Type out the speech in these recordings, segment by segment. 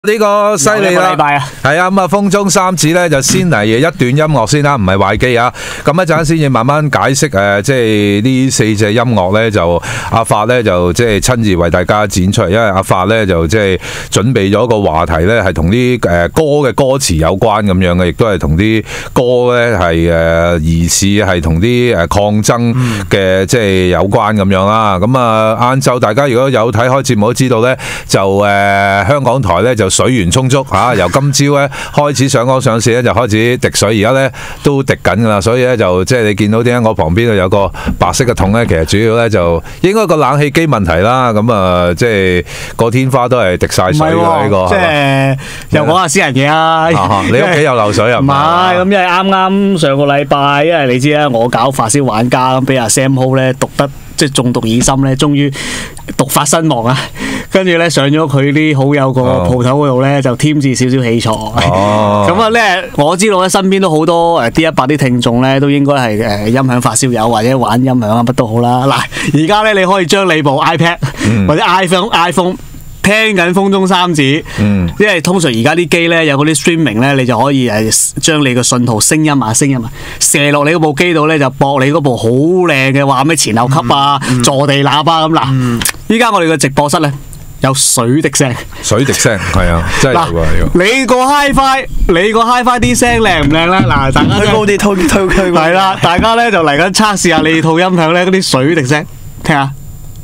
呢個犀利啦，係啊，咁啊，風中三子咧就先嚟一段音樂先啦，唔係壞機啊。咁一陣先至慢慢解釋即係呢4隻音樂咧，就阿發咧就即係親自為大家剪出嚟，因為阿發咧就即係準備咗個話題咧，係同啲歌嘅歌詞有關咁樣嘅，亦都係同啲歌咧係疑似係同啲抗爭嘅即係有關咁樣啦。咁啊，晏晝大家如果有睇開節目都知道咧，就香港台咧就水源充足嚇，由今朝咧開始上綱上線咧就開始滴水，而家咧都滴緊㗎啦，所以咧就即係你見到點解我旁邊有個白色嘅桶咧，其實主要咧就應該個冷氣機問題啦，咁啊即係個天花都係滴晒水㗎呢個， 即係又講下私人嘢啊！ 你屋企又漏水啊？ 唔係咁，因為啱上個禮拜，因為你知啦，我搞發燒玩家咁，俾阿 Sam Ho 咧讀得即係中毒已深咧，終於毒發身亡啊！跟住咧上咗佢啲好友個鋪頭嗰度咧，就添置少少器材。咁啊咧，我知道咧身邊都好多D100啲聽眾咧，都應該係音響發燒友或者玩音響啊乜都好啦。嗱，而家咧你可以將你部 iPad 或者 iPhone 聽緊風中三子，因為通常而家啲機咧有嗰啲 streaming 咧，你就可以將你個信號聲音射落你嗰部機度咧，就駁你嗰部好靚嘅話咩前後級啊、坐地喇叭咁嗱。依家我哋嘅直播室咧有水滴聲， 係啊，真係有喎。 你個 HiFi 啲聲靚唔靚咧？嗱，大家推高啲，推係啦，大家咧就嚟緊測試下你套音響咧嗰啲水滴聲，聽下。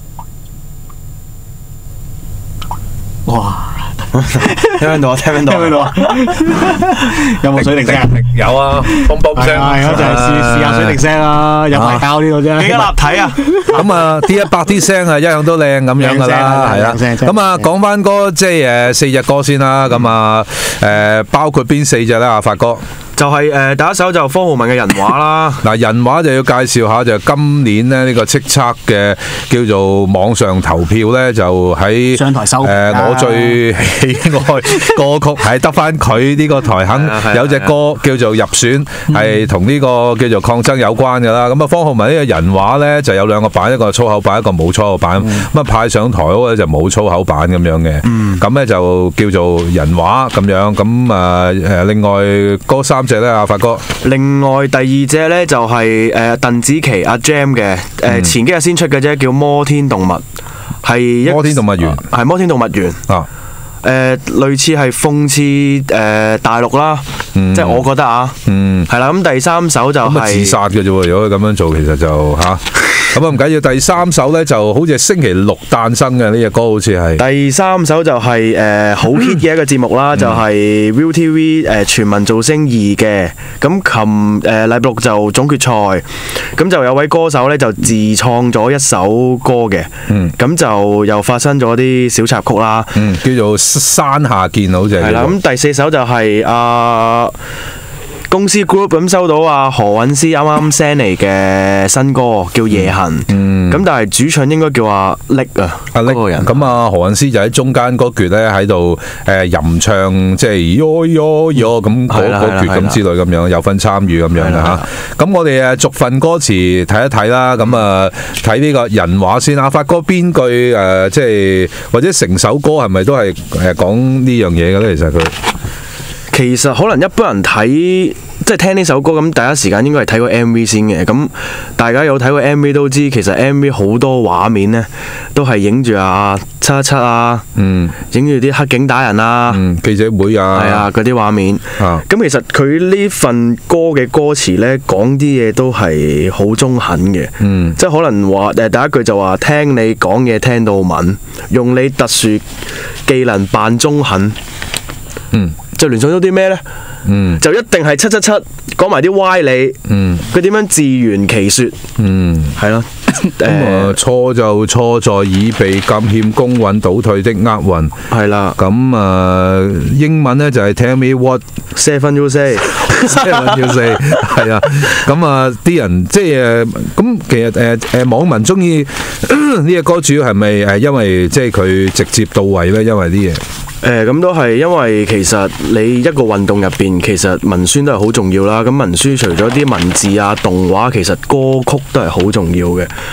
哇！ 聽唔到啊？ 有冇水滴聲？ 有啊，嘣嘣聲。 係啊，就係試下水滴聲啦，有排膠呢個啫。 幾立體啊！ 咁啊，D100啲聲啊，一樣都靚咁樣噶啦，係啊。咁啊，講翻歌即係4隻歌先啦。咁啊，包括邊4隻咧？阿發哥。 就係第一首就方浩文嘅人話啦。 嗱，人話就要介紹下，就今年咧呢個叱咤嘅叫做網上投票咧，就喺上台收我最喜愛歌曲係得翻佢呢個台肯有隻歌叫做入選，係同呢個叫做抗爭有關㗎啦。咁啊，方浩文呢個人話咧就有2個版，一個粗口版，一個冇粗口版。咁啊派上台嗰個就冇粗口版咁樣嘅。咁咧就叫做人話咁樣。咁啊另外嗰3隻咧，阿發哥。 另外第2隻咧就係鄧紫棋阿 Jam 嘅前幾日先出嘅啫，叫《摩天動物》，係摩天動物園， 係摩天動物園啊。類似係諷刺大陸啦，即係我覺得啊，係啦。咁第3首就係自殺嘅啫喎，如果佢咁樣做，其實就嚇。咁啊唔緊要，第3首咧就好似係星期6誕生嘅呢隻歌，好似係。 第3首就係好 hit 嘅一個節目啦，就係 ViuTV 全民造星2嘅。咁禮拜6就總決賽，咁就有位歌手咧就自創咗一首歌嘅，咁就又發生咗啲小插曲啦， 叫做山下見，好似係。 係啦，咁第4首就係公司 group 咁收到何韻詩啱啱 send 嚟嘅新歌叫《夜行》，咁但係主唱應該叫阿力啊，嗰個人。 咁啊何韻詩就喺中間嗰橛咧喺度吟唱，即係喲喲喲咁嗰橛咁之類咁樣，有份參與咁樣嘅嚇。咁我哋逐份歌詞睇一睇啦。咁啊睇呢個人話先。阿發哥邊句即係或者成首歌係咪都係講呢樣嘢嘅咧？ 其實可能一般人睇即係聽呢首歌咁，第一時間應該係睇過 MV 先嘅。咁大家有睇過 MV 都知，其實 MV 好多畫面呢都係影住717啊，影住啲黑警打人啊， 記者會啊， 係啊嗰啲畫面。咁其實佢呢份歌嘅歌詞呢，講啲嘢都係好中肯嘅，即係可能話第一句就話聽你講嘢聽到敏，用你特殊技能扮中肯。就聯想到啲咩呢？就一定係777講埋啲歪理，佢點樣自圓其說，係咯。 錯就錯在已被咁欠公允倒退的厄運，係啦。咁英文呢就係 Tell me what seven you say，seven you say， 係啊。咁啲人即係咁，其實網民中意呢個歌，主要係咪因為即係佢直接到位呢？因為啲嘢。 咁都係因為其實你一個運動入邊，其實文宣都係好重要啦。咁文宣除咗啲文字啊、動畫，其實歌曲都係好重要嘅。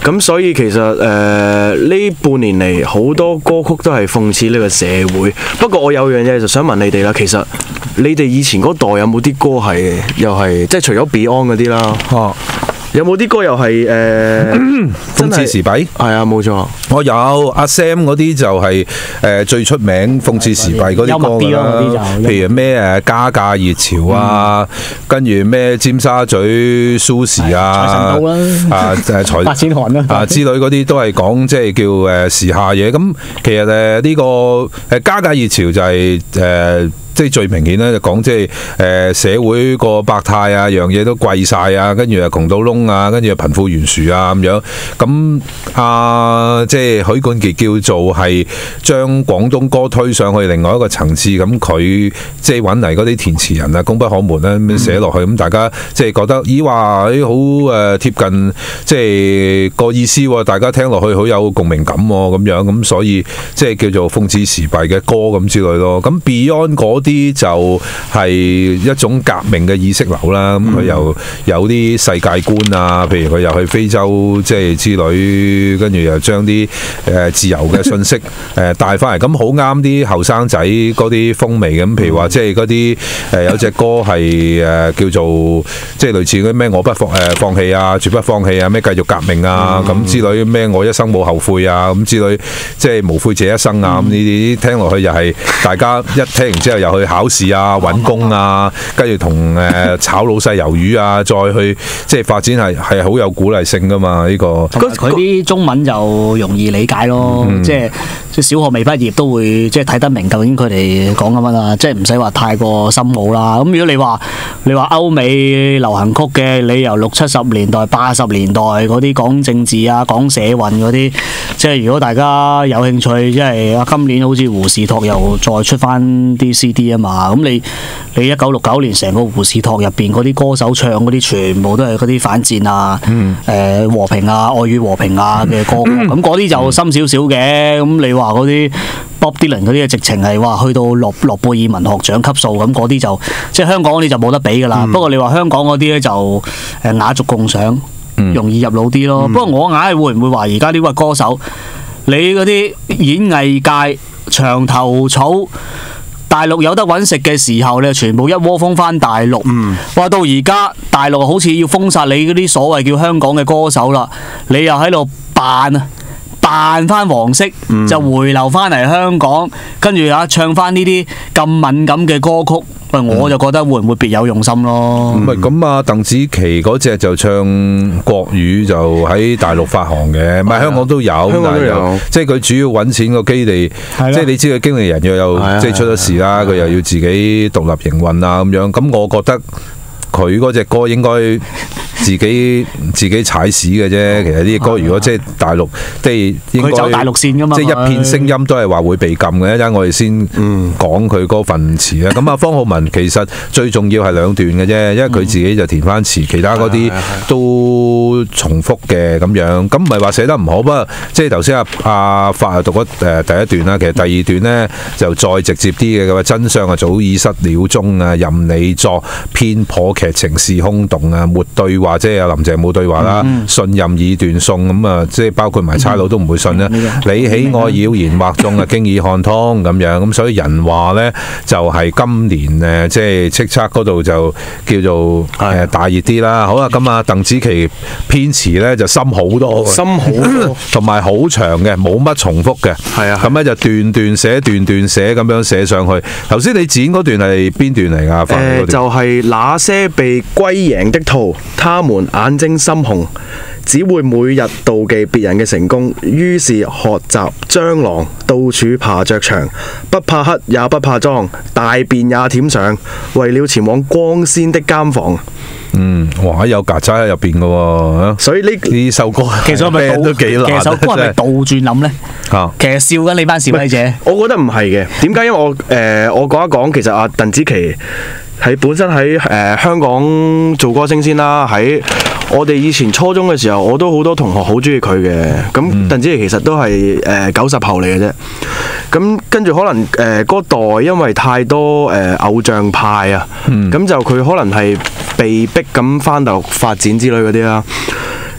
咁所以其實呢半年嚟好多歌曲都係諷刺呢個社會。不過我有樣嘢就想問你哋啦，其實你哋以前嗰代有冇啲歌係又係即係除咗 Beyond 嗰啲啦？有冇啲歌又係諷刺時弊？ 係啊，冇錯。 我有阿 Sam 嗰啲就係最出名諷刺時弊嗰啲歌㗎啦。譬如咩加價熱潮啊，跟住咩尖沙咀 Sushi 啊， 白錢寒啦之類嗰啲都係講即係叫時下嘢。咁其實呢個加價熱潮就係即係最明顯咧，就講即係社會個百態啊，樣嘢都貴晒啊，跟住又窮到窿啊，跟住又貧富懸殊啊咁樣。咁即係許冠傑叫做係將廣東歌推上去另外一個層次。咁佢即係揾嚟嗰啲填詞人啊，功不可沒啦，咁寫落去。咁大家即係覺得咦話好貼近即係個意思喎，大家聽落去好有共鳴感喎咁樣。咁所以即係叫做諷刺時弊嘅歌咁之類咯。咁 Beyond 嗰啲就係一種革命嘅意識流啦，咁佢又有啲世界觀啊，譬如佢又去非洲即係之類，跟住又將啲自由嘅信息帶翻嚟，咁好啱啲後生仔嗰啲風味咁。譬如話即係嗰啲有隻歌係叫做即係類似嗰啲咩我不放棄啊，絕不放棄啊，咩繼續革命啊咁之類，咩我一生冇後悔啊咁之類，即係無悔這一生啊咁呢啲聽落去又係大家一聽完之後又去考試啊、揾工啊，跟住同炒老細魷魚啊，再去即係發展係好有鼓勵性噶嘛呢個。 佢啲中文就容易理解咯，即係小學未畢業都會即係睇得明究竟佢哋講緊乜啊，即係唔使話太過深奧啦。咁如果你話歐美流行曲嘅，你由60、70年代、80年代嗰啲講政治啊、講社運嗰啲，即係如果大家有興趣，即係今年好似胡士托又再出翻啲 CD 啊嘛，咁你1969年成個胡士托入邊嗰啲歌手唱嗰啲全部都係嗰啲反戰啊、和平啊、愛與和平啊嘅歌，咁嗰啲就深少少嘅。咁你話嗰啲 Bob Dylan 嗰啲直情係話去到諾貝爾文學獎級數，咁嗰啲就即係香港嗰啲就冇得比㗎啦。不過你話香港嗰啲咧就雅俗共賞，容易入腦啲咯。不過我硬係會唔會話而家呢個歌手，你嗰啲演藝界長頭草，大陸有得揾食嘅時候，你全部一窩蜂翻大陸。話到而家大陸好似要封殺你嗰啲所謂叫香港嘅歌手啦，你又喺度扮翻黃色，就回流翻嚟香港，跟住唱翻呢啲咁敏感嘅歌曲。我就覺得會唔會別有用心咯？ 唔係咁啊，鄧紫棋嗰隻就唱國語就喺大陸發行嘅，唔係香港都有，但係即係佢主要揾錢個基地，即係你知佢經理人又即係出咗事啦，佢又要自己獨立營運啊咁樣。咁我覺得佢嗰隻歌應該自己踩屎嘅啫。其實呢啲歌如果即係大陸，即係應該佢走大陸線㗎嘛， 即係一片聲音都係話會被禁嘅。一陣我哋先講佢嗰份詞啦。咁啊，方浩文其實最重要係兩段嘅啫，因為佢自己就填翻詞，其他嗰啲都重複嘅咁樣。咁唔係話寫得唔好，不過即係頭先阿發讀咗第一段啦，其實第二段呢就再直接啲嘅。佢話真相啊早已失了蹤啊，任你作偏頗劇情是空洞啊，沒對話。即係阿林鄭冇對話啦，信任已斷送咁啊！即係包括埋差佬都唔會信啦。你喜愛妖言惑眾啊，經已看通咁樣咁，所以人話咧就係今年即係叱咤嗰度就叫做大熱啲啦。好啦，咁啊鄧紫棋編詞咧就深好多，同埋好長嘅，冇乜重複嘅。係啊，咁咧就段段寫咁樣寫上去。頭先你剪嗰段係邊段嚟㗎？ 就係那些被歸贏的兔，他們眼睛深紅，只會每日妒忌別人嘅成功，於是學習蟑螂，到處爬着牆，不怕黑也不怕髒，大便也舔上，為了前往光鮮的監房。 哇！有曱甴喺入邊嘅喎， 所以呢首歌其實係咪都幾難？ 其實首歌係咪倒轉諗咧？其實笑緊你班示威者。 我覺得唔係嘅。點解？因為我講一講，其實阿鄧紫棋係本身喺香港做歌星先啦。喺我哋以前初中嘅時候，我都好多同學好中意佢嘅。咁鄧紫棋其實都係90後嚟嘅啫。咁跟住可能嗰代因為太多偶像派啊，咁就佢可能係被逼咁返大陸發展之類嗰啲啦。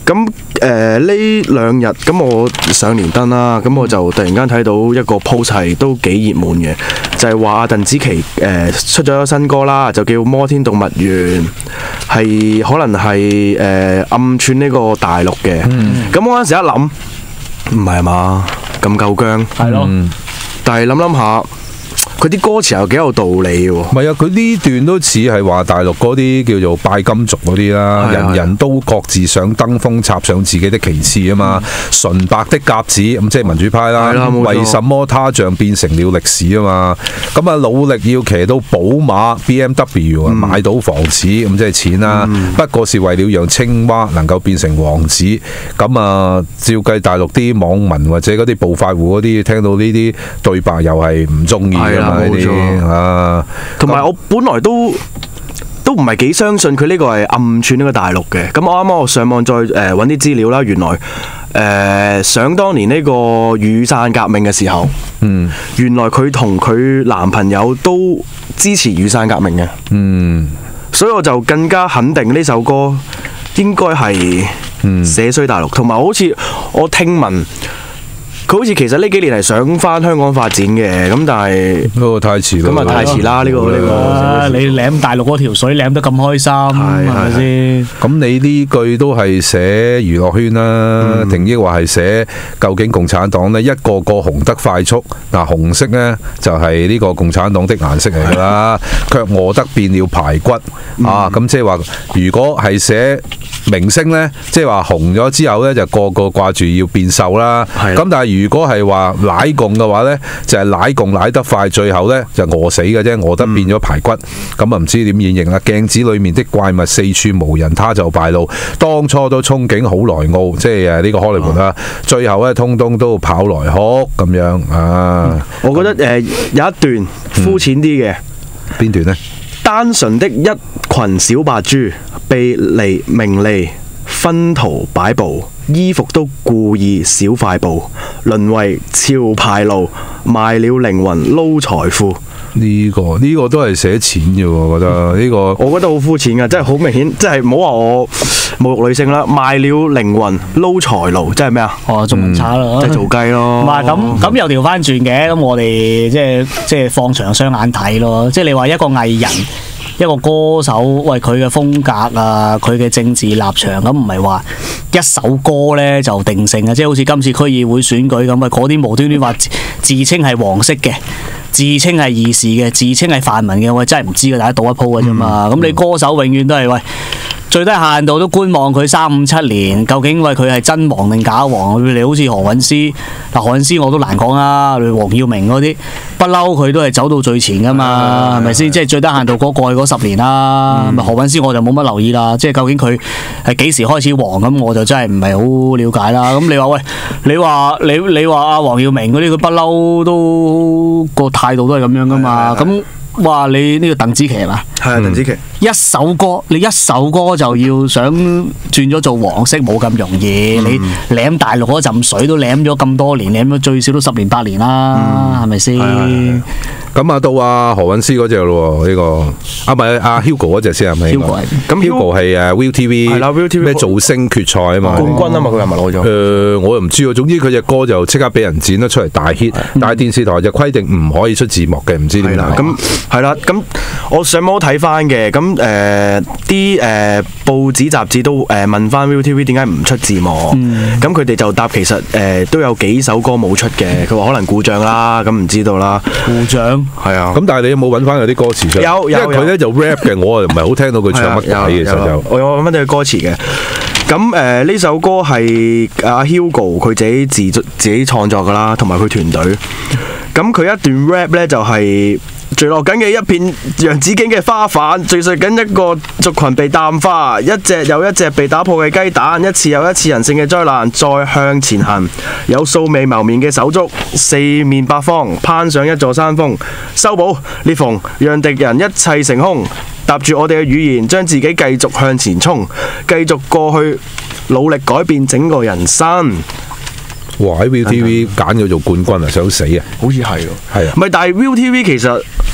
咁呢兩日咁我上連登啦，咁我就突然間睇到一個 post 係都幾熱門嘅，就係話鄧紫棋出咗新歌啦，就叫《摩天動物園》，係可能係暗串呢個大陸嘅。咁我嗰陣時一諗，唔係嘛，咁夠薑。 係咯。 但係諗下。佢啲歌詞又幾有道理喎。 唔係啊，佢呢段都似係話大陸嗰啲叫做拜金族嗰啲啦，人人都各自想登峰插上自己的旗幟啊嘛。純白的鴿子咁即係民主派啦。為什麼他像變成了歷史啊嘛？咁啊努力要騎到寶馬 BMW 啊，買到房子咁即係錢啦。不過是為了讓青蛙能夠變成王子。咁啊，照計大陸啲網民或者嗰啲暴發戶嗰啲聽到呢啲對白又係唔中意㗎嘛。冇錯啊， 同埋我本來都唔係幾相信佢呢個係暗串呢個大陸嘅。咁我啱啱我上網再揾啲資料啦，原來想當年呢個雨傘革命嘅時候，原來佢同佢男朋友都支持雨傘革命嘅，所以我就更加肯定呢首歌應該係寫衰大陸。同埋好似我聽聞。佢好似其實呢幾年係想翻香港發展嘅，咁但係太遲啦。 咁啊太遲啦！呢個你舐大陸嗰條水舐得咁開心，係咪先？ 咁你呢句都係寫娛樂圈啦，定抑或係寫究竟共產黨呢一個個紅得快速嗱，紅色呢就係呢個共產黨的顏色嚟㗎啦，卻餓得變了排骨啊！咁即係話，如果係寫明星呢，即係話紅咗之後呢，就個個掛住要變瘦啦。咁但係如果係話奶共嘅話呢，就係奶共奶得快，最後呢就餓死嘅啫，餓得變咗排骨。咁啊唔知點演繹啦。鏡子裡面的怪物四處無人，他就敗露。當初都憧憬好萊塢，即係呢個荷里活啦，最後呢通通都跑來哭咁樣啊。 我覺得有一段膚淺啲嘅， 邊段呢？ 單純的一群小白豬被名利分途擺佈，衣服都故意小塊布，淪為潮牌奴，賣了靈魂撈財富。 呢個都係寫錢嘅喎，我覺得呢個我覺得好膚淺嘅，真係好明顯，即係唔好話我侮辱女性啦，賣了靈魂撈財奴，即係咩啊？ 哦，仲唔差咯， 即係做雞咯。 唔係咁又調翻轉嘅，咁我哋即係放長雙眼睇咯，即係你話一個藝人。一個歌手為佢嘅風格啊，佢嘅政治立場，咁唔係話一首歌呢就定性嘅，即係好似今次區議會選舉咁啊，嗰啲無端端話自稱係黃色嘅，自稱係義士嘅，自稱係泛民嘅，我真係唔知嘅，大家賭一鋪嘅啫嘛。咁你歌手永遠都係喂。最低限度都觀望佢3、5、7年，究竟佢係真黃定假黃？你好似何韻詩，何韻詩我都難講啦。黃耀明嗰啲不嬲，佢都係走到最前噶嘛，係咪先？即係最低限度過去嗰10年啦。何韻詩我就冇乜留意啦。即係究竟佢係幾時開始黃咁，我就真係唔係好了解啦。咁你話喂，你話阿黃耀明嗰啲，佢不嬲都個態度都係咁樣噶嘛？咁話你呢個鄧紫棋係嘛？ 係啊，鄧紫棋你一首歌就要想轉咗做黃色，冇咁容易。你舐大陸嗰陣水都舐咗咁多年，舐咗最少都10年8年啦，係咪先？ 咁啊，到阿何韻詩嗰隻咯喎，呢個唔係阿 Hugo 嗰隻先係咪？咁 Hugo 係ViuTV 係啦，ViuTV 咩造星決賽啊嘛， 冠軍啊嘛，佢係咪攞咗？ 我又唔知喎。總之佢隻歌就即刻俾人剪得出嚟大 hit，但係電視台就規定唔可以出字幕嘅，唔知點解。 咁係啦，咁我上網睇翻嘅，咁啲報紙雜誌都問翻 ViuTV 點解唔出字幕，咁佢哋就答其實都有幾首歌冇出嘅，佢話可能故障啦，咁唔知道啦。 故障係啊。 咁但係你有冇揾翻佢啲歌詞出嚟？ 有， 因為佢咧就 rap 嘅，我又唔係好聽到佢唱乜鬼嘅，其實就我有揾翻啲歌詞嘅。咁呢首歌係阿 Hugo 佢自己創作噶啦，同埋佢團隊。咁佢一段 rap 咧就係墜落緊嘅一片洋紫荊嘅花瓣，敘述緊一個族群被淡化，一隻又一隻被打破嘅雞蛋，一次又一次人性嘅災難，再向前行。有素未謀面嘅手足，四面八方攀上一座山峰，修補裂縫，讓敵人一切成空。搭住我哋嘅語言，將自己繼續向前衝，繼續過去，努力改變整個人生。 哇！喺 ViuTV 揀咗做冠軍啊，想死啊！ 好似係喎， 係啊， 唔係，但係 ViuTV 其實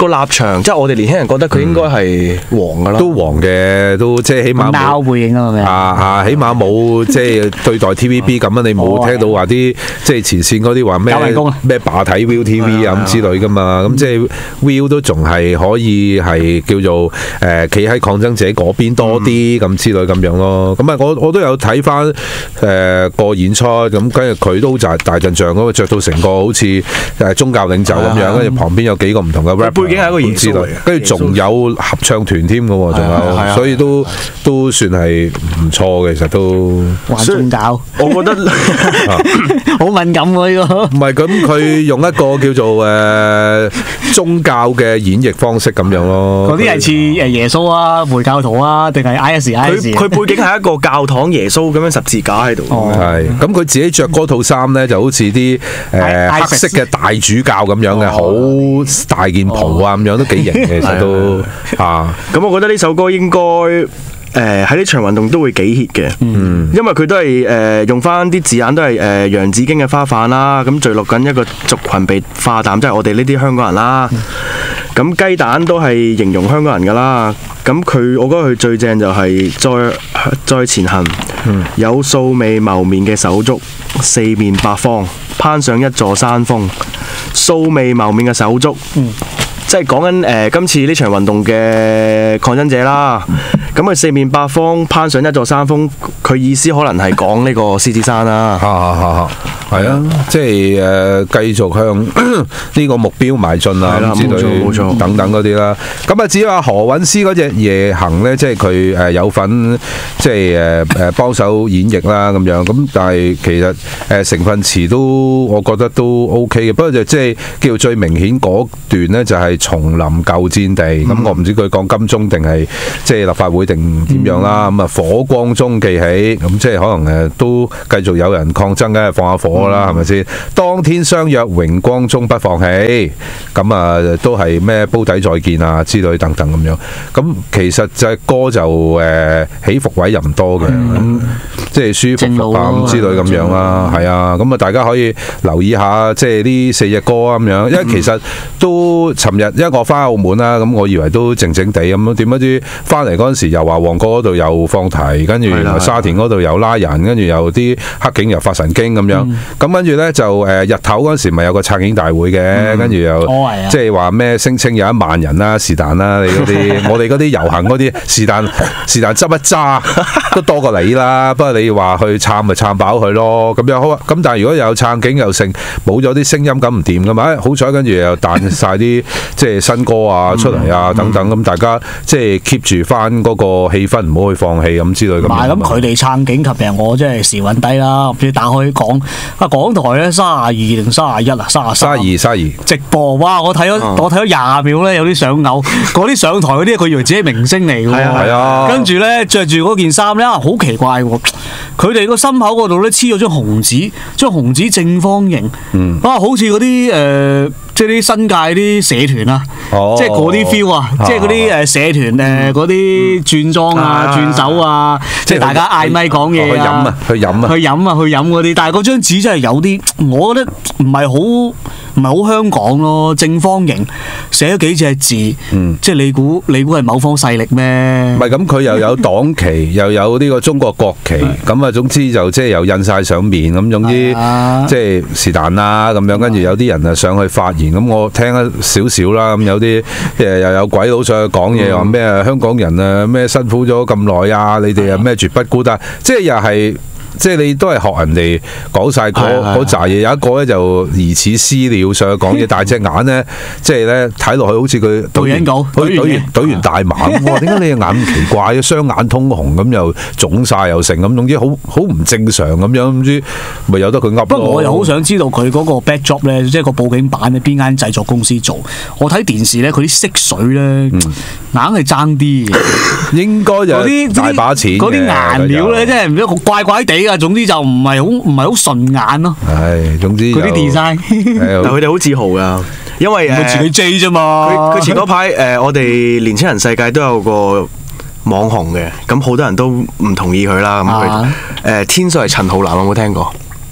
個立場，即係我哋年輕人覺得佢應該係黃噶啦， 都黃嘅，都即係起碼冇背影啊嘛， 起碼冇即係對待 TVB 咁啊，你冇聽到話啲即係前線嗰啲話咩罷睇 ViuTV 啊咁之類噶嘛，咁即係 Viu 都仲係可以係叫做企喺抗爭者嗰邊多啲咁之類咁樣咯。咁啊，我都有睇翻個演出，咁跟住佢都就係大陣仗咁，着到成個好似宗教領袖咁樣，跟住旁邊有幾個唔同嘅 rap， 背景係一個耶穌嚟嘅， 跟住仲有合唱團添嘅喎，仲有，所以都算係唔錯嘅，其實都。 玩宗教， 我覺得好敏感喎呢個。 唔係咁，佢用一個叫做宗教嘅演繹方式咁樣咯。 嗰啲係似耶穌啊、回教徒啊，定係 IS？ 佢背景係一個教堂耶穌咁樣十字架喺度。 係咁，佢自己着嗰套衫咧，就好似啲黑色嘅大主教咁樣嘅，好大件袍啊咁樣，都幾型嘅，其實都啊。 咁我覺得呢首歌應該喺呢場運動都會幾 hit 嘅，因為佢都係用翻啲字眼都係洋紫荊嘅花瓣啦，咁墜落緊一個族群被化淡，即係我哋呢啲香港人啦。咁雞蛋都係形容香港人噶啦。咁我覺得佢最正就係再前行，有素未謀面嘅手足，四面八方攀上一座山峰。素未謀面嘅手足，即係講緊今次呢場運動嘅抗爭者啦。咁佢四面八方攀上一座山峰，佢意思可能係講呢個獅子山啦。 係啊，即係繼續向呢個目標邁進啊，之類等等嗰啲啦。咁啊，至於話何韻詩嗰隻夜行咧，即係佢有份即係幫手演繹啦咁樣。咁但係其實成分詞都我覺得都 OK 嘅。不過就即係叫最明顯嗰段咧，就係重臨舊戰地。咁我唔知佢講金鐘定係即係立法會定點樣啦。咁啊，火光中記起，咁即係可能都繼續有人抗爭嘅，放下火啦，係咪先？當天相約榮光中不放棄，咁啊都係咩煲底再見啊之類等等咁樣。咁其實隻歌就起伏位又唔多嘅，咁即係舒服啊咁之類咁樣啦，係啊。咁啊大家可以留意下即係呢四隻歌咁樣，因為其實都尋日因為我翻澳門啦，咁我以為都靜靜地咁，點不知翻嚟嗰陣時又話旺角嗰度又放題，跟住原來沙田嗰度又拉人，跟住又啲黑警又發神經咁樣。咁跟住咧就日頭嗰陣時咪有個策警大會嘅，跟住又即係話咩聲稱有1萬人啦，是但啦，你嗰啲我哋嗰啲遊行嗰啲是但執一揸都多過你啦。不過你話去撐咪撐飽佢咯，咁樣好啊。咁但係如果有撐警又剩，冇咗啲聲音咁唔掂噶嘛。好彩跟住又彈晒啲即係新歌啊出嚟啊等等，咁大家即係 keep 住翻嗰個氣氛，唔好去放棄咁之類咁。 唔係咁佢哋撐警，及人我真係時運低啦。唔知打開講港台咧32定31啊，32直播，哇！我睇咗20秒咧，有啲想嘔。嗰啲上台嗰啲，佢以為自己明星嚟㗎喎。係啊。跟住咧着住嗰件衫咧，好奇怪喎！佢哋個心口嗰度咧黐咗張紅紙正方形。好似嗰啲即係啲新界啲社團啊，即係嗰啲 feel 啊，即係嗰啲社團嗰啲轉裝啊、轉手啊，即係大家嗌咪講嘢啊，去飲嗰啲。但係嗰張紙真係有啲，我覺得唔係好香港咯，正方形寫咗幾隻字，即係你估係某方勢力咩？ 唔係咁，佢又有黨旗，又有呢個中國國旗，咁啊總之就即係又印晒上面咁，總之即係是但啦咁樣。跟住有啲人啊上去發言，咁我聽咗少少啦。咁有啲又有鬼佬上去講嘢，話咩香港人啊咩辛苦咗咁耐啊，你哋啊咩絕不孤單，即係又係。即係你都係學人哋講晒嗰扎嘢，有一個咧就疑似私了上去講嘢，但係隻眼咧，即係咧睇落去好似佢懟完大麻咁。點解你隻眼咁奇怪嘅？雙眼通紅咁又腫晒又成咁，總之好唔正常咁樣，唔知咪由得佢噏咯。 不過我又好想知道佢嗰個 backdrop 咧，即係個佈景板咧，邊間製作公司做？我睇電視咧，佢啲色水咧，硬係爭啲嘅。應該就啲大把錢嘅。嗰啲顏料咧，真係唔知怪怪地。總之就唔係好順眼咯。係，總之嗰啲 design， 但佢哋好自豪噶，因為佢自己 J 啫嘛。 佢前嗰排我哋年輕人世界都有個網紅嘅，咁好多人都唔同意佢啦。咁佢天水係陳浩南，有冇聽過？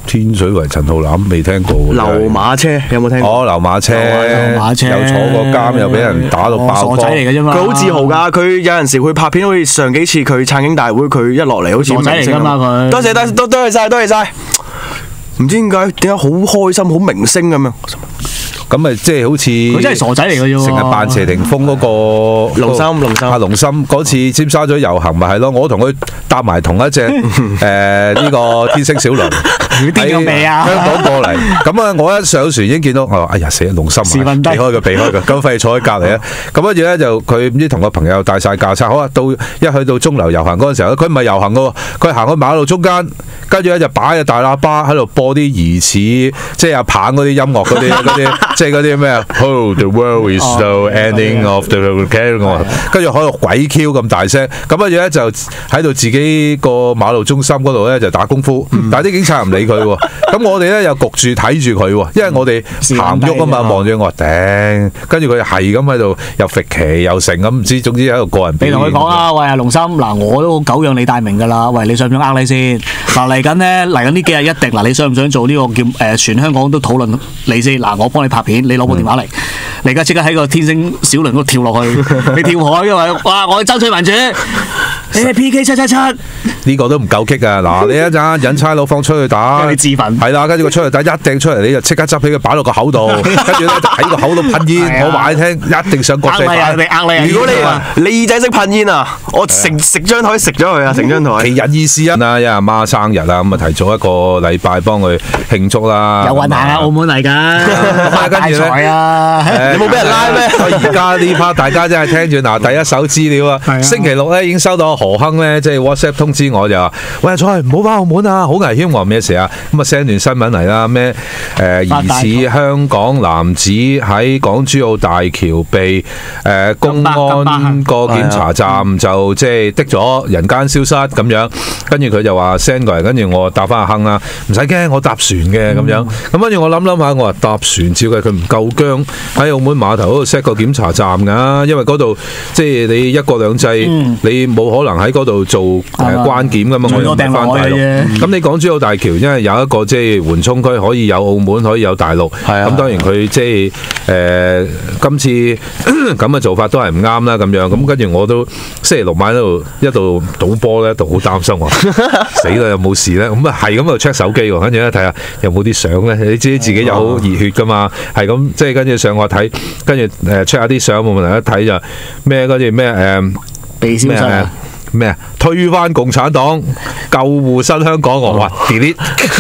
天水圍陳浩南未聽過喎。 流馬車有冇聽過？ 哦，流馬車，又坐過監，又俾人打到爆波。 傻仔嚟嘅啫嘛。 佢好自豪㗎，佢有陣時會拍片，好似上幾次佢撐警大會，佢一落嚟好似傻仔嚟㗎嘛佢。 多謝晒。唔知點解好開心，好明星咁樣。 咁咪即係好似佢真係傻仔嚟嘅啫喎， 成日扮謝霆鋒嗰個龍心嗰次尖沙咀遊行咪係咯，我同佢搭埋同一隻呢個天星小輪喺香港過嚟，咁啊我一上船已經見到，我話哎呀死啦龍心啊，避開佢，咁費事坐喺隔離啊，咁跟住咧就佢唔知同個朋友帶晒架車，好啊到一去到鐘樓遊行嗰陣時候，佢唔係遊行嘅喎，佢行去馬路中間，跟住咧就擺個大喇叭喺度播啲疑似即係阿棒嗰啲音樂嗰啲。即係嗰啲咩啊 ？Oh, the world is the ending of the world。跟住喺度鬼 Q 咁大聲，咁跟住咧就喺度自己個馬路中心嗰度咧就打功夫，但係啲警察唔理佢喎。咁我哋咧又焗住睇住佢喎，因為我哋行喐啊嘛，望住我頂，跟住佢係咁喺度又揈旗又成咁，唔知總之喺度個人表演。 你同佢講啊，喂阿龍心，嗱我都久仰你大名㗎啦，喂你想唔想呃你先？嗱嚟緊呢幾日一定嗱，你想唔想做呢個叫全香港都討論你先？嗱我幫你拍片。你攞部電話嚟，你而家即刻喺個天星小輪嗰度跳落去，你跳海因為哇！我爭取民主，你 PK 777， 呢個都唔夠激啊！嗱，你一陣引差佬放出去打， 你自焚係啦，跟住佢出去打一掟出嚟，你就即刻執起佢擺落個口度，跟住咧就喺個口度噴煙。我話你聽，一定上國際版。 如果你耳仔識噴煙啊，我食張台食咗佢啊，成張台。 其日意思啊，因為阿媽生日啊，咁啊提早一個禮拜幫佢慶祝啦。 有運行啊，澳門嚟㗎。大財啊！ 你冇俾人拉咩？ 而家呢 part 大家真係聽住嗱，第一手資料啊！星期六咧已經收到何亨咧，即係 WhatsApp 通知我就話：喂，彩唔好翻澳門啊，好危險！我話咩事啊？咁啊 send 段新聞嚟啦，咩疑似香港男子喺港珠澳大橋被公安個檢查站就即係的咗人間消失咁樣，跟住佢就話 send 過嚟，跟住我答翻阿亨啦，唔使驚，我搭船嘅咁樣。咁跟住我諗下，我話搭船照計佢唔夠薑喺澳門碼頭嗰度 set 個檢查站㗎，因為嗰度即係你一國兩制，你冇可能喺嗰度做關檢㗎嘛。我又唔係翻大陸。咁你港珠澳大橋因為有一個即係緩衝區，可以有澳門，可以有大陸。咁當然佢即係今次咁嘅做法都係唔啱啦咁樣。咁跟住我都星期六晚喺度一度賭波咧，一度好擔心話死啦有冇事咧？咁啊係咁就 check 手機喎，跟住咧睇下有冇啲相咧。你知自己有好熱血㗎嘛？係咁，即係跟住上我睇，跟住check 下啲相冇問題，一睇就咩跟住咩被消失咩啊？推翻共產黨，救護新香港，我話 delete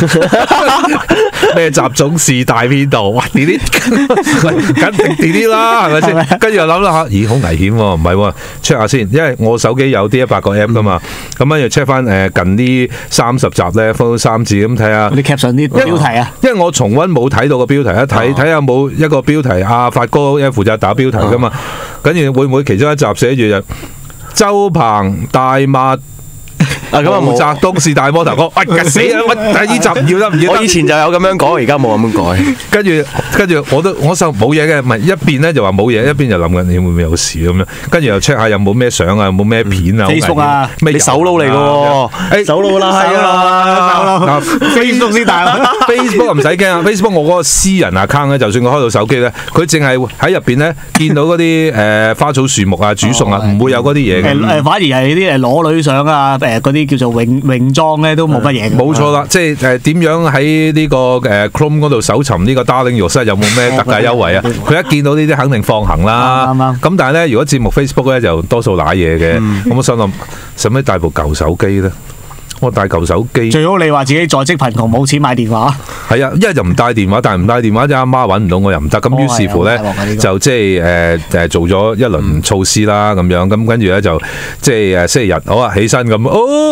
咩習總是大編導，哇 delete 緊定 delete 啦，係咪先？跟住又諗啦嚇，咦好危險喎，唔係喎 check 下先，因為我手機有啲100個 app 噶嘛，咁跟住 check 翻近呢30集咧，分到3字咁睇下啲 caption 啲標題啊， 因為我重溫冇睇到個標題，一睇下冇一個標題，阿發哥負責打標題噶嘛，跟住會唔會其中一集寫住就周鵬大罵毛澤東是大魔頭哥，喂死啦！喂，呢集唔要得唔要得？ 我以前就有咁樣講，而家冇咁樣改。 跟住我就冇嘢嘅，唔係一邊咧就話冇嘢，一邊就諗緊你會唔會有事咁樣。跟住又 check 下有冇咩相啊，有冇咩片啊 ？Facebook 啊， 你手撈嚟嘅喎，手撈啦，係啊 ，Facebook 先大 Facebook 唔使驚啊 ！Facebook 我嗰個私人 account 咧，就算我開到手機咧，佢淨係喺入邊咧見到嗰啲花草樹木啊、煮餸啊，唔會有嗰啲嘢嘅。 反而係啲裸女相啊，嗰啲叫做泳裝咧都冇乜嘢嘅。 冇錯啦，即係點樣喺呢個Chrome 嗰度搜尋呢個 Darling 浴室有冇咩特價優惠啊？佢一見到呢啲肯定放行啦。咁但係咧，如果節目 Facebook 咧就多數瀨嘢嘅。咁我心諗使唔使帶部舊手機咧？我帶舊手機， 最好你話自己在職貧窮冇錢買電話。 係啊，一係就唔帶電話，但係唔帶電話就阿媽揾唔到我又唔得，咁於是乎咧就即係做咗一輪措施啦咁樣，咁跟住咧就即係星期日好啊起身咁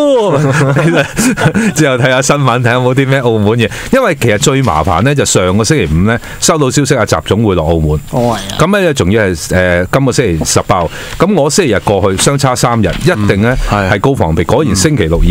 之後睇下新聞，睇下有冇啲咩澳門嘢，因為其實最麻煩咧就上個星期5咧收到消息阿習總會落澳門，咁咧仲要係今個星期18號，咁我星期日過去相差3日，一定咧係高防備，果然星期六已經係咁。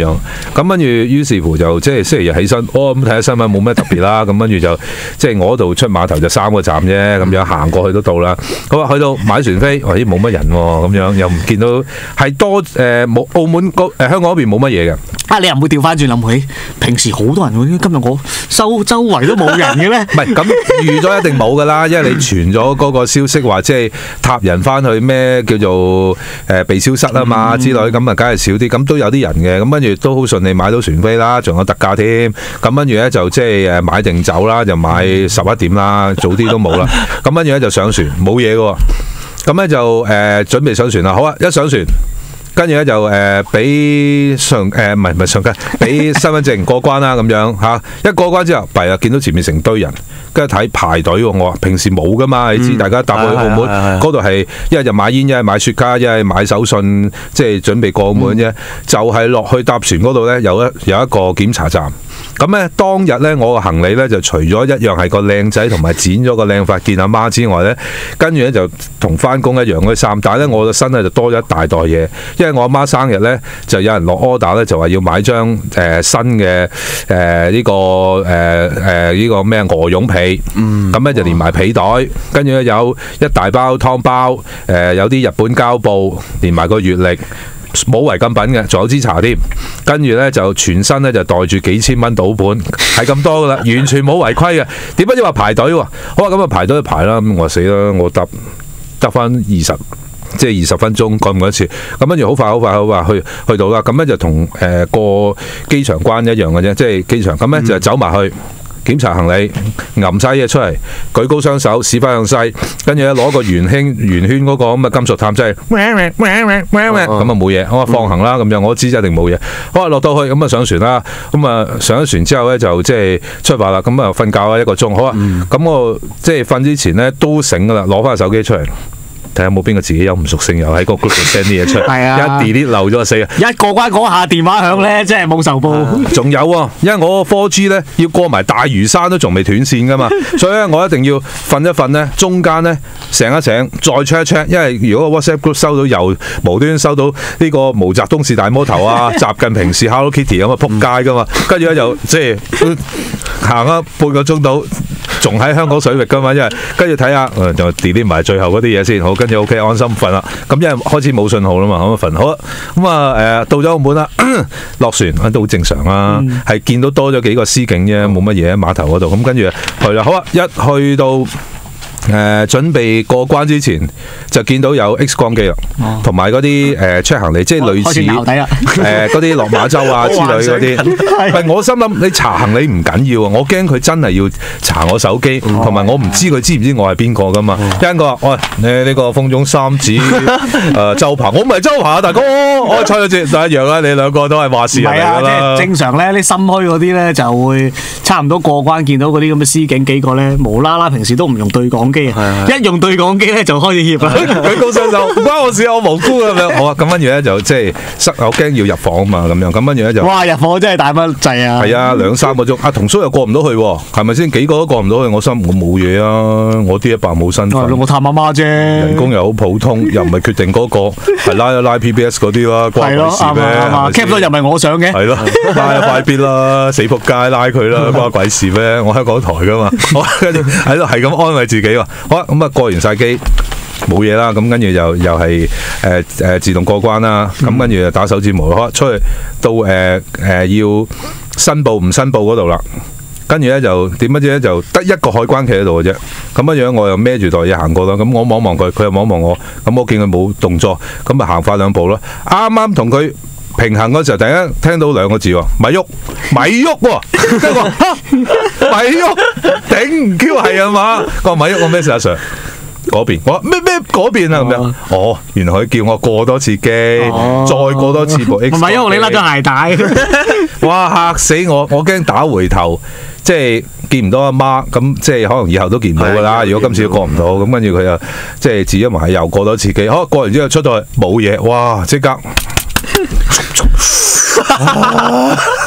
樣。咁跟住於是乎就即係星期日起身，咁睇下新聞冇咩特別啦。咁跟住就即係我嗰度出碼頭就3個站啫，咁樣行過去都到啦。好啊，去到買船飛，咦冇乜人喎，咁樣又唔見到係多冇澳門香港嗰邊冇乜嘢嘅。 你又唔會調翻轉諗起，平時好多人喎，今日我周圍都冇人嘅咩？ 唔係咁預咗一定冇㗎啦，因為你傳咗嗰個消息話即係塔人翻去咩叫做被消失啊嘛之類，咁啊梗係少啲，咁都有啲人嘅，咁跟住都好順利買到船飛啦，仲有特價添，咁跟住咧就即係買定走啦，就買11點啦，早啲都冇啦，咁跟住咧就上船冇嘢嘅喎，咁咧就準備上船啦，好啊，一上船。跟住咧就俾上街俾身份證過關啦咁樣嚇，一過關之後，弊啦，見到前面成堆人，跟住睇排隊喎。我話平時冇噶嘛，你知大家搭去澳門嗰度係一係就買煙，一係買雪茄，一係買手信，即係準備過澳門啫。就係落去搭船嗰度咧，有一個檢查站。咁咧當日咧，我個行李咧就除咗一樣係個靚仔同埋剪咗個靚髮見阿媽之外咧，跟住咧就同翻工一樣嗰啲衫，但係咧我個身咧就多咗一大袋嘢，因為我阿媽生日咧就有人落 order 咧，就話要買張新嘅呢個咩鵝絨被，咁咧就連埋被袋，跟住咧有一大包湯包，有啲日本膠布，連埋個月曆。冇違禁品嘅，仲有支茶添，跟住咧就全身咧就袋住幾千蚊賭本，係咁多噶啦，完全冇違規嘅。點解要話排隊喎？好啊，咁啊排隊就排啦，咁我死啦，我得翻20分鐘趕唔趕一次？咁跟住好快去到啦，咁咧就同過機場關一樣嘅啫，即係機場咁咧就走埋去。檢查行李，揞晒嘢出嚟，舉高雙手，屎忽向西，跟住咧攞個圓圈嗰個咁嘅金屬探劑，咁啊冇嘢，我話放行啦咁樣，我知一定冇嘢。好啊，落到去咁啊上船啦，咁啊上咗船之後咧就即係出發啦，咁啊瞓覺啦1個鐘，好啊，咁我即係瞓之前咧都醒噶啦，攞翻手機出嚟。睇下有冇邊個自己有唔屬性又喺個 group 度 send 啲嘢出嚟，一 delete 漏咗死啊！ 一過關嗰下電話響咧，真係冇仇報。 仲有喎，因為我個 4G 咧要過埋大嶼山都仲未斷線噶嘛，所以咧我一定要瞓一瞓咧，中間咧醒一醒，再 check 一 check，因為如果個 WhatsApp group 收到又無端收到呢個毛澤東是大魔頭啊，習近平是 Hello Kitty 咁啊，撲街噶嘛，跟住咧就即係行咗半個鐘到。仲喺香港水域噶嘛，因為跟住睇下，就 delete 埋最後嗰啲嘢先，好，跟住 OK 安心瞓啦。咁因為開始冇信號啦嘛，咁啊瞓好啦。咁啊到咗澳門啦，落船都好正常啦，係見到多咗幾個司警啫，冇乜嘢喺碼頭嗰度。咁跟住去啦，好啊，一去到準備過關之前，就見到有 X 光機啦，同埋嗰啲check 行李，即係類似嗰啲落馬洲啊之類嗰啲。係我心諗你查行李唔緊要啊，我驚佢真係要查我手機，同埋我唔知佢知唔知我係邊個噶嘛。一陣佢話：喂，你呢個風中三子周鵬，我唔係周鵬啊，大哥，我猜咗字就一樣啦。你兩個都係話事人嚟㗎啦。 即係正常咧，啲心虛嗰啲咧就會差唔多過關，見到嗰啲咁嘅司警幾個咧，無啦啦平時都唔用對講機，一用對講機咧就開始怯啦。 佢高雙手，唔關我事，我無辜咁樣。好啊，咁跟住咧就即係我驚要入房啊嘛，咁樣咁跟住咧就哇入房真係大乜滯啊！ 係啊，2-3個鐘，阿同叔又過唔到去喎，係咪先？幾個都過唔到去，我心我冇嘢啊，我啲一百冇身份， 我探阿媽啫， 人工又好普通，又唔係決定嗰個係拉 PBS 嗰啲啦，關鬼事咩 ？cap 咗又唔係我想嘅， 係咯，拉就快啲啦，死仆街拉佢啦，關鬼事咩？我香港台噶嘛，好跟住喺度係咁安慰自己話，好啊，咁啊過完晒機。冇嘢啦，咁跟住又係自動過關啦，咁跟住就打手指模，出去到要申報唔申報嗰度啦，跟住咧就點不知咧就得一個海關企喺度嘅啫，咁樣我又孭住袋嘢行過啦，咁我望望佢，佢又望望我，咁我見佢冇動作，咁咪行快2步咯，啱啱同佢平衡嗰時候，突然間聽到2個字喎，咪喐喎，跟住我咪喐，頂唔 Q 係啊嘛，我咪喐我咩事阿 Sir？嗰邊，我話咩嗰邊啊咁樣，哦，原來佢叫我過多次機，再過多次部 X 光機。唔係因為你甩咗鞋帶，哇嚇死我！我驚打回頭，即係見唔到阿媽，咁即係可能以後都見唔到噶啦。如果今次都過唔到，咁跟住佢又即係自己埋又過多次機，好過完之後出到去冇嘢，哇！即刻〜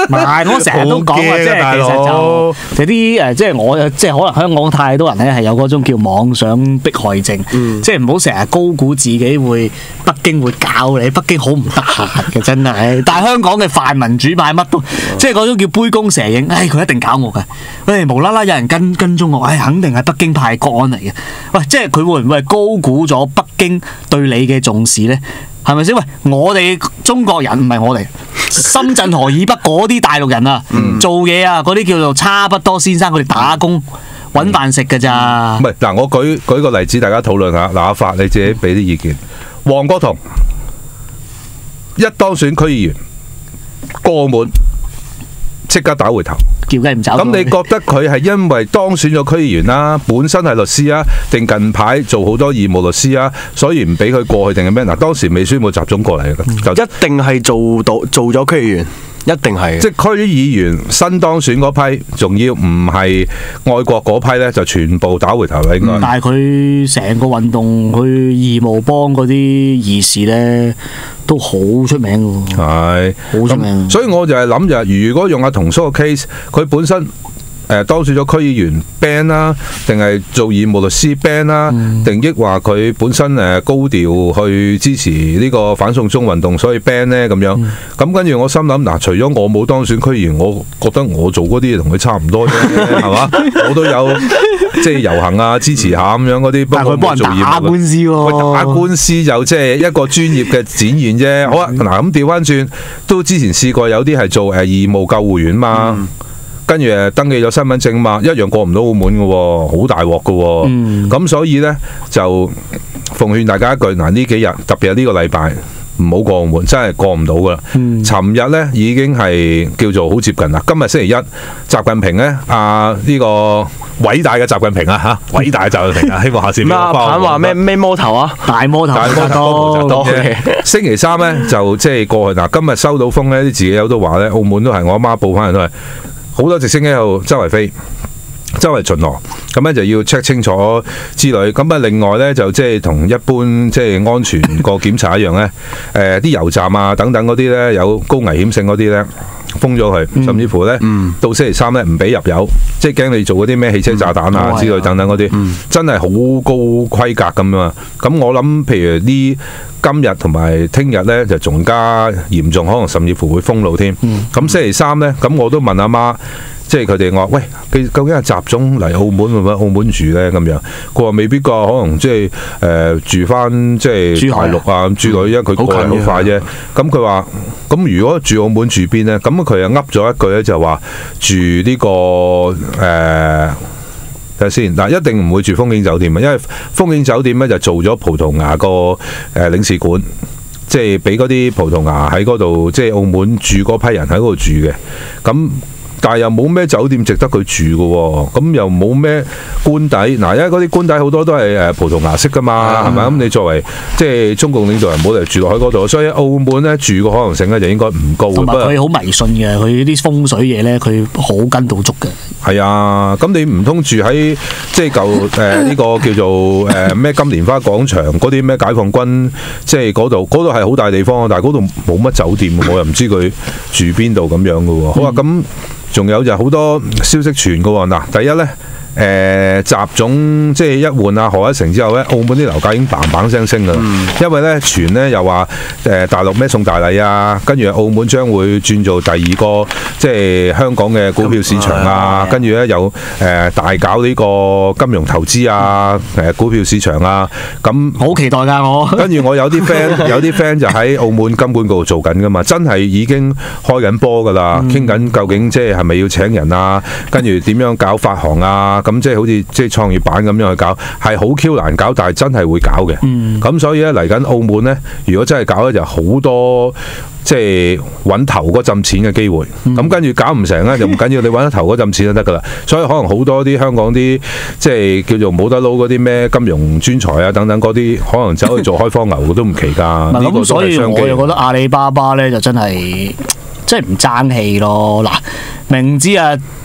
唔係，我成日都講啊，即係其實就啲即係我即係可能香港太多人咧係有嗰種叫妄想迫害症，即係唔好成日高估自己會北京會教你，北京好唔得閒嘅真係。但係香港嘅泛民主派乜都即係嗰種叫杯弓蛇影，佢一定搞我㗎，無啦啦有人跟蹤我，肯定係北京派國安嚟嘅。喂，即係佢會唔會係高估咗北京對你嘅重視咧？係咪先？喂，我哋中國人唔係我哋，深圳河以北嗰啲大陸人啊，做嘢啊，嗰啲叫做差不多先生，佢哋打工揾飯食㗎咋。 唔係嗱，我舉個例子，大家討論下。嗱，阿發你自己俾啲意見。黃國同一當選區議員過澳門，即刻打回頭。 叫雞唔走。 咁你覺得佢係因為當選咗區議員啦，本身係律師啊，定近排做好多義務律師啊，所以唔俾佢過去定係咩？嗱，當時未宣布集中過嚟嘅， 就一定係做咗區議員。一定係， 即係區議員新當選嗰批，仲要唔係愛國嗰批咧，就全部打回頭啦。應該。 但係佢成個運動，佢義務幫嗰啲義士咧，都好出名嘅喎。係，好出名。 所以我就係諗就係，如果用阿彤叔嘅 case，佢本身。當選咗區議員 ban 啦，定係做義務律師 ban 啦，定抑話佢本身高調去支持呢個反送中運動，所以 ban 呢咁樣。咁跟住我心諗嗱，除咗我冇當選區議員，我覺得我做嗰啲嘢同佢差唔多啫，係嘛？我都有即係遊行啊，支持下咁樣嗰啲。 但係佢幫人打官司喎， 打官司就即係一個專業嘅展現啫。好啊，嗱咁調翻轉，都之前試過有啲係做義務救護員嘛。跟住登記咗身份證嘛，一樣過唔到澳門嘅喎，好大鑊嘅喎。咁所以呢，就奉勸大家一句，嗱呢幾日特別係呢個禮拜唔好過澳門，真係過唔到噶啦。尋日呢已經係叫做好接近啦。今日星期一，習近平呢，呢個偉大嘅習近平啊嚇，偉大嘅習近平啊，希望下次咩話咩魔頭啊？ 大魔頭， 星期三呢，就即係過去嗱，今日收到風呢，啲自己友都話呢，澳門都係我阿媽報翻嚟都係。好多直升機喺度周圍飛，周圍巡邏，咁咧就要 check 清楚之類。咁啊，另外咧就即係同一般即係安全個檢查一樣咧，啲油站啊等等嗰啲咧有高危險性嗰啲咧封咗佢，甚至乎咧到星期三咧唔俾入油，即係驚你做嗰啲咩汽車炸彈啊之類等等嗰啲，真係好高規格咁啊！咁我諗譬如呢今日同埋聽日咧就仲加嚴重，可能甚至乎會封路添。咁星期三咧，咁我都問阿媽。即係佢哋話：喂，究竟係習總嚟澳門會唔會澳門住咧？咁樣佢話未必㗎，可能即係住翻即係大陸啊咁之類，因為佢過嚟好快啫。咁佢話：咁如果住澳門住邊咧？咁佢又噏咗一句咧，就話住呢個睇下先嗱，一定唔會住風景酒店啊，因為風景酒店咧就做咗葡萄牙個領事館。即係俾嗰啲葡萄牙喺嗰度，即係澳門住嗰批人喺嗰度住嘅，咁但係又冇咩酒店值得佢住嘅喎，咁又冇咩官邸嗱，因為嗰啲官邸好多都係葡萄牙式噶嘛，係咪？咁你作為即係中共領導人，冇嚟住落喺嗰度，所以澳門咧住嘅可能性咧就應該唔高。 同埋佢好迷信嘅，佢啲風水嘢咧，佢好跟到足嘅。 係啊，咁你唔通住喺即係舊呢個叫做咩金蓮花廣場嗰啲咩解放軍，即係嗰度係好大地方，但係嗰度冇乜酒店，我又唔知佢住邊度咁樣嘅喎。好啊，咁仲有就好多消息傳嘅喎。嗱，第一咧。習總即係一換阿賀一誠之後咧，澳門啲樓價已經嘭嘭聲升㗎啦。因為咧傳咧又話大陸咩送大禮啊，跟住澳門將會轉做第二個即係香港嘅股票市場啊，跟住咧又大搞呢個金融投資啊，股票市場啊，咁好期待㗎我。 跟住我有啲 friend 就喺澳門金管局做緊㗎嘛，真係已經開緊波㗎啦，傾緊究竟即係咪要請人啊，跟住點樣搞發行啊。咁即係好似即係創業板咁樣去搞，係好 Q 難搞，但係真係會搞嘅。咁所以咧嚟緊澳門咧，如果真係搞咧，就好多即係揾頭嗰陣錢嘅機會。咁跟住搞唔成咧，就唔緊要，你揾得頭嗰陣錢就得㗎啦。所以可能好多啲香港啲即係叫做冇得撈嗰啲咩金融專才啊等等嗰啲，可能走去做開荒牛都唔奇㗎。 咁所以我又覺得阿里巴巴咧就真係唔爭氣咯。嗱，明知啊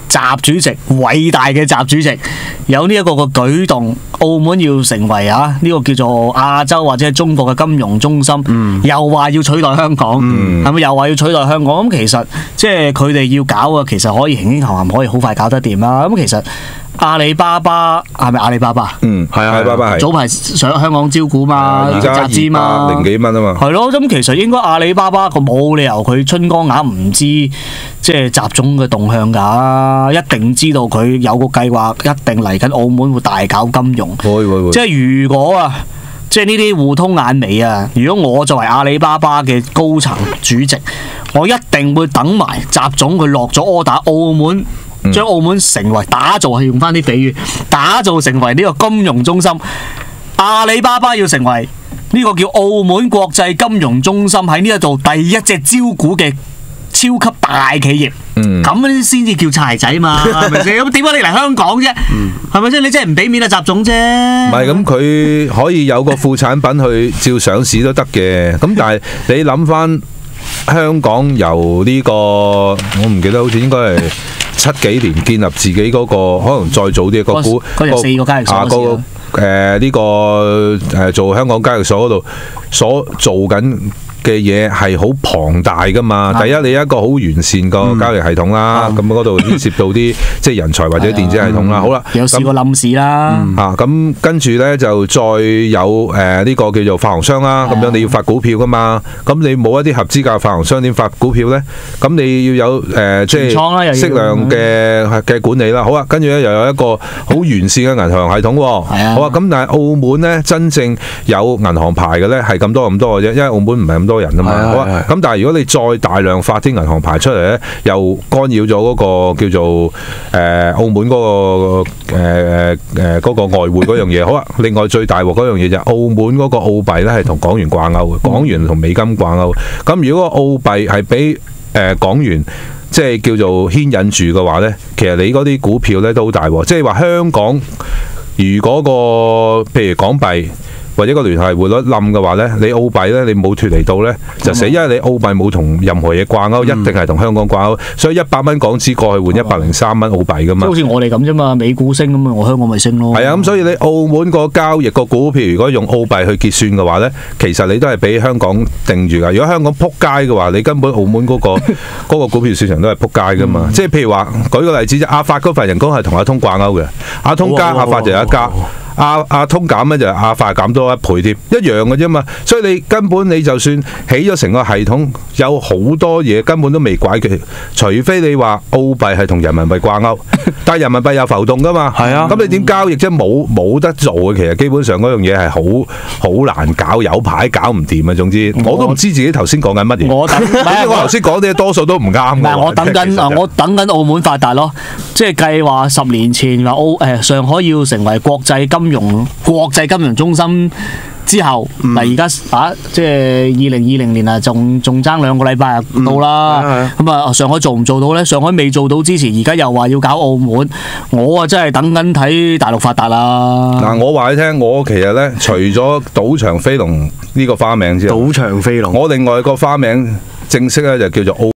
習主席偉大嘅習主席有呢一個舉動，澳門要成為呢個叫做亞洲或者係中國嘅金融中心，又話要取代香港，係咪又話要取代香港？咁其實即係佢哋要搞嘅，其實可以輕輕含含，可以好快搞得掂啦。咁其實阿里巴巴係咪阿里巴巴？ 係阿里巴巴係。早排上香港招股嘛， 而家集資嘛 ，200零幾蚊啊嘛。 係咯，咁其實應該阿里巴巴佢冇理由佢春江鴨唔知即係習總嘅動向㗎，一定知道佢有個計劃，一定嚟緊澳門會大搞金融。 會。 即係如果即係呢啲互通眼眉啊！如果我作為阿里巴巴嘅高層主席，我一定會等埋習總佢落咗柯打，澳門將澳門成為打造，係用翻啲比喻，打造成為呢個金融中心。阿里巴巴要成為呢個叫澳門國際金融中心，喺呢一度第一隻招股嘅超級大企業，咁先至叫柴仔嘛，係咪先？咁點解你嚟香港啫？係咪先？你真係唔俾面啊，習總啫。 唔係咁，佢可以有個副產品去照上市都得嘅。咁但係你諗翻香港由呢個，我唔記得，好似應該係7幾年建立自己嗰個，可能再早啲個股嗰日4個交易所呢個做香港交易所嗰度所做緊嘅嘢係好龐大噶嘛。第一，你一個好完善個交易系統啦，咁嗰度牽涉到啲即係人才或者電子系統啦。好啦， 有試過冧市啦。 咁跟住咧就再有呢個叫做發行商啦。咁樣你要發股票噶嘛。咁你冇一啲合資格發行商點發股票咧？咁你要有即係適量嘅管理啦。好啊，跟住咧又有一個好完善嘅銀行系統。好啊，咁但係澳門咧真正有銀行牌嘅咧係咁多嘅啫，因為澳門唔係咁多人啊嘛。好啊，咁但係如果你再大量發啲銀行牌出嚟咧，又干擾咗嗰個叫做澳門嗰個外匯嗰樣嘢。好啊，另外最大鑊嗰樣嘢就係澳門嗰個澳幣咧係同港元掛鈎嘅，港元同美金掛鈎。咁如果澳幣係俾港元即係叫做牽引住嘅話咧，其實你嗰啲股票咧都好大鑊。即係話香港如果譬如港幣或者個聯繫匯率冧嘅話咧，你澳幣咧你冇脫離到咧就死，因為你澳幣冇同任何嘢掛鈎，一定係同香港掛鈎，所以100蚊港紙過去換103蚊澳幣噶嘛。 好似我哋咁啫嘛，美股升咁啊，我香港咪升咯。 係啊，咁所以你澳門個交易個股票如果用澳幣去結算嘅話咧，其實你都係俾香港定住噶。如果香港撲街嘅話，你根本澳門嗰個股票市場都係撲街噶嘛。即係譬如話舉個例子啫，阿發嗰份人工係同阿通掛鈎嘅，阿通加阿發就有一加。阿通減咧就阿發減多1倍添，一樣嘅啫嘛。所以你根本你就算起咗成個系統，有好多嘢根本都未解決，除非你話澳幣係同人民幣掛鈎，但係人民幣有浮動噶嘛。係啊，咁你點交易啫？冇得做嘅，其實基本上嗰樣嘢係好難搞，有排搞唔掂啊。總之我都唔知自己頭先講緊乜嘢。我頭先講啲多數都唔啱。唔係我等緊澳門發達咯，即係計劃10年前話上海要成為國際金融中心之後，嗱而家即係2020年啊，仲爭2個禮拜到啦。咁啊，上海做唔做到咧？上海未做到之前，而家又話要搞澳門，我啊真係等緊睇大陸發達啦。 嗱，我話你聽，我其實咧除咗賭場飛龍呢個花名之外， 賭場飛龍， 我另外個花名正式咧就叫做澳